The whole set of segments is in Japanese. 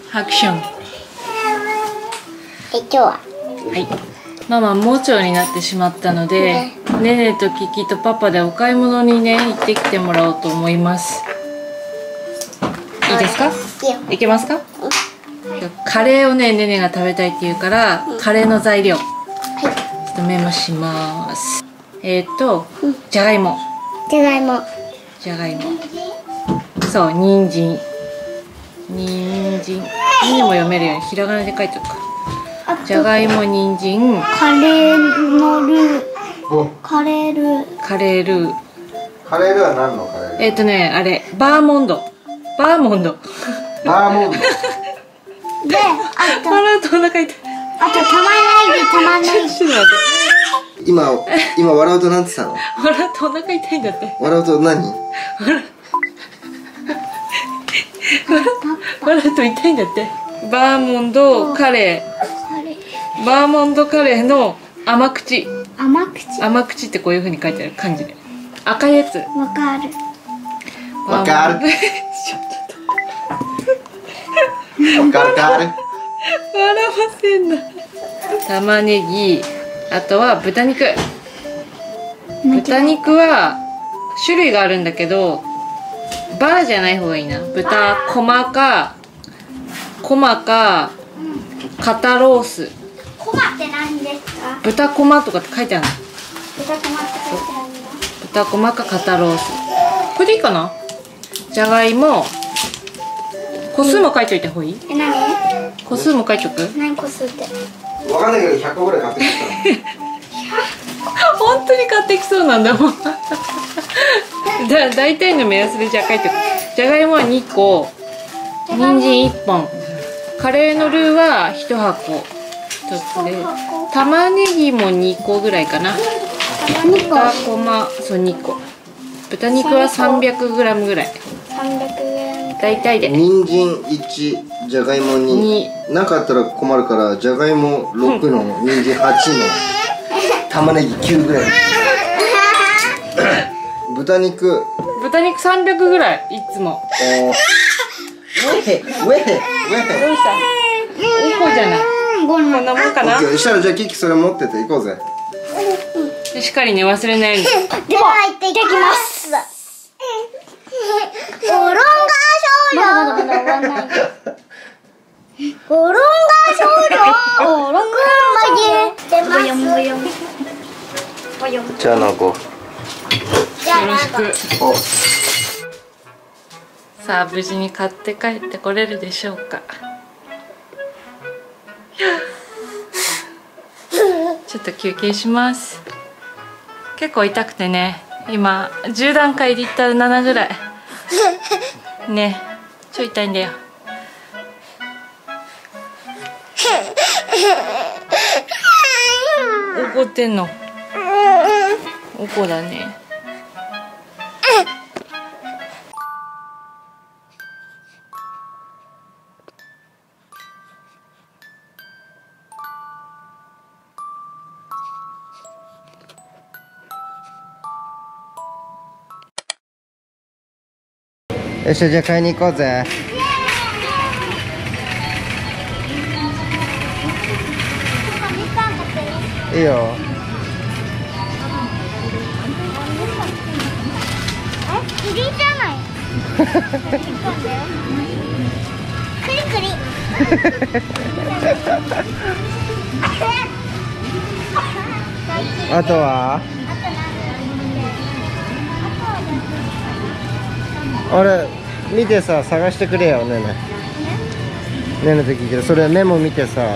ハクション。 今日ははい。ママ盲腸になってしまったので、ねねとキキとパパでお買い物にね行ってきてもらおうと思います。いいですか？いけますか？カレーをねねねが食べたいって言うから、カレーの材料ちょっとメモします。じゃがいも。 じゃがいも。 じゃがいも。そう、人参。人参。にも読めるようにひらがなで書いておくか。じゃがいも、人参。 カレーのルー。カレールー。 カレールー。 カレールーは何のカレールー？ あれ、バーモンド。バーモンド。 バーモンド。 で、あと笑うとお腹痛い。 玉ねぎ。 ちょっと待って。 今笑うとなんて言ったの？ 笑うとお腹痛いんだって。 笑うと何？ 笑うと痛いんだって。バーモンドカレー。バーモンドカレーの甘口。甘口ってこういう風に書いてある感じで。赤いやつ。 わかる。 わかる。 笑わせんな。玉ねぎ、あとは豚肉。豚肉は種類があるんだけど、バーじゃない方がいいな。豚こまか肩ロース。 コマって何ですか？ 豚こまとかって書いてあるの。 豚コマって書いてあるんだ。 豚こまか肩ロース。これでいいかな？じゃがいも。個数も書いといた方がいい？ 何？ 個数も書いとく？ 何個数って？ わかんないけど100個ぐらい買ってきた。 本当に買ってきそうなんだもん。大体の目安でじゃあ書いておく。じゃがいもは2個、人参1本、カレーのルーは1箱1つで、玉ねぎも2個ぐらいかな。豚こま、そう2個。豚肉は 300g ぐらい。 300g。 大体で。 人参1、じゃがいも2。なかったら困るから、じゃがいも6の、人参8の、玉ねぎ9ぐらい。豚肉 300ぐらい、いつも。 ウェヘどうした？2個じゃない。こんなもんかな。 そしたらじゃあキキそれ持ってて行こうぜ。 しっかりね、忘れないように。 では行ってきます。ゴロンガ少女。ゴロンガ少女。6まで出ます。 じゃあなこ。 よろしく。さあ無事に買って帰ってこれるでしょうか。ちょっと休憩します。結構痛くてね、今10段階でいったら7ぐらいね、ちょい痛いんだよ。怒ってんの？怒だね。 よし、じゃあ買いに行こうぜ。いいよ。 キリンじゃない。クリクリ。 あとは？あれ見てさ、探してくれよねね。ねねと聞いてる。それメモ見てさ。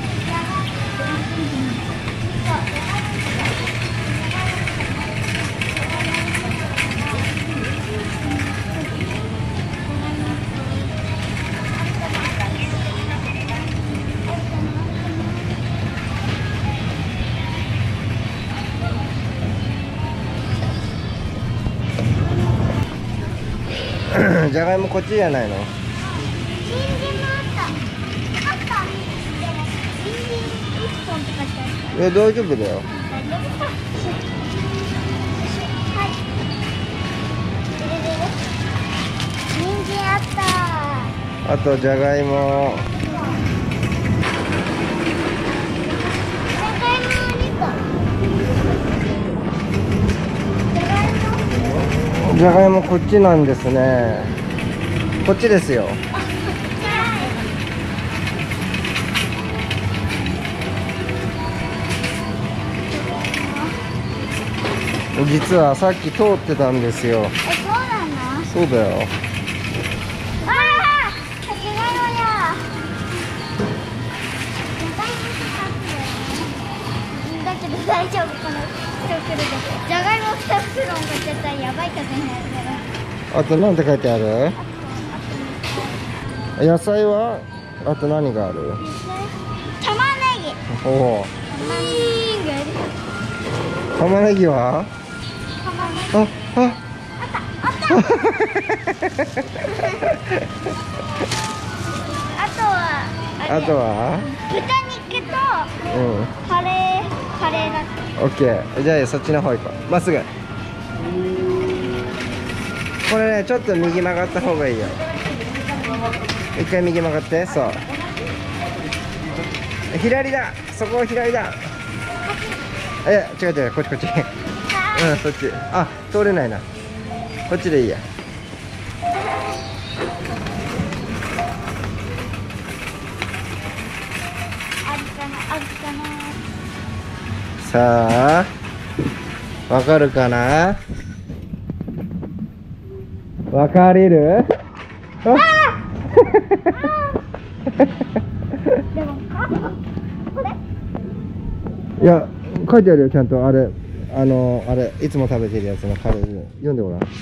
じゃがいもこっちじゃないの？ 人参もあった。人参1本って書いてあった。 いや大丈夫だよ。 大丈夫か。はい。人参あった。 あとじゃがいも。じゃがいもこっちなんですね。こっちですよ。実はさっき通ってたんですよ。 そうなの？ そうだよ。 ああ、じゃがいもや。だけど大丈夫かな。じゃがいも2袋も買っちゃったらやばいことになるから。 あとなんて書いてある？野菜は？あと何がある？ 玉ねぎ。 おお。玉ねぎは？あ、あ。あとは？ 豚肉とカレーだって。 オッケー。じゃあそっちの方行こう。まっすぐ。これね、ちょっと右曲がった方がいいよ。一回右曲がって。そう。左だ。そこ左だ。違う違う、こっち。うん、そっち。あ、通れないな。こっちでいいや。さあ、わかるかな？わかれる？いや、書いてあるよ、ちゃんと。あれ、あれ、いつも食べてるやつのカレー。読んでごらん。 ア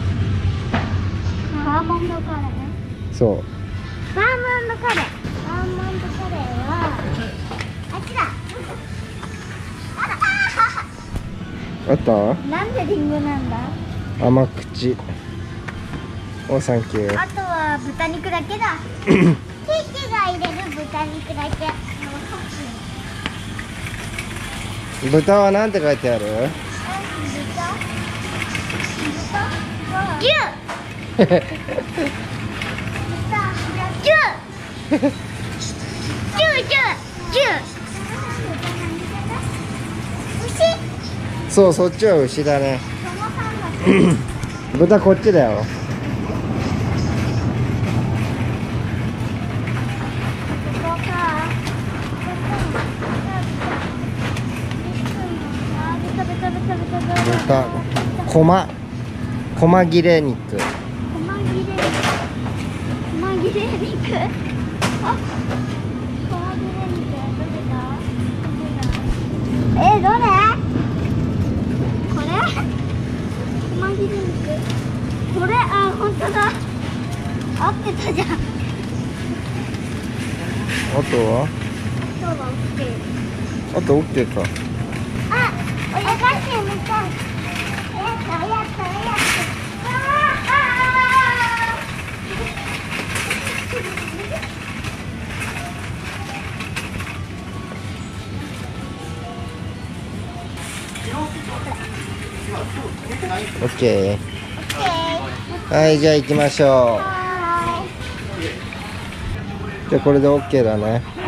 ーモンドカレー。 そう。 アーモンドカレーはあっちだ。 あった？ なんでリンゴなんだ？ 甘口。お、サンキュー。 あとは豚肉だけだ。ケーキが入れる豚肉だけ。 豚はなんて書いてある？ 牛。 そう、そっちは牛だね。豚こっちだよ。豚、細切れ肉。 細切れ肉。あ、細切れ肉どれだ？どれ？これ？細切れ肉。これ、あ、本当だ。合ってたじゃん。 あとは？あと OK か。 あ、おやかしみたい。おやつ。 OK。はい、じゃあ行きましょう。じゃあこれで OK だね。